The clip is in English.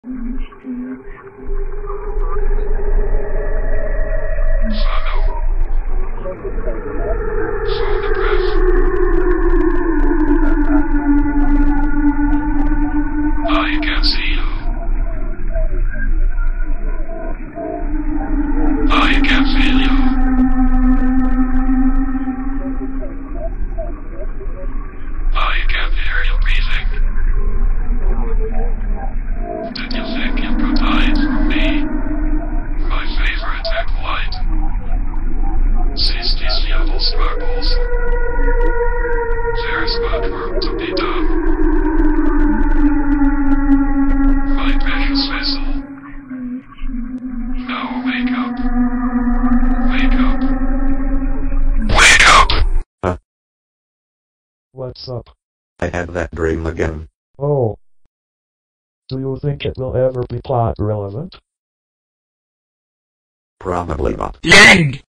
I can see you. I can feel you. I can hear you breathing. Did you think you could hide from me? My favorite egg white. These yellow sparkles. There's much work to be done. My precious vessel. Now wake up. Wake up. Wake up! What's up? I had that dream again. Oh. Do you think it will ever be plot relevant? Probably not. Land!